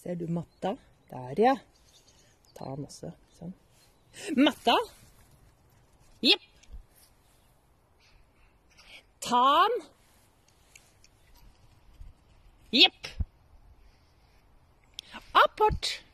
Ser du matta? Der, ja. Ta den også, sånn. Matta? Jepp. Ta den. Jepp. Apport.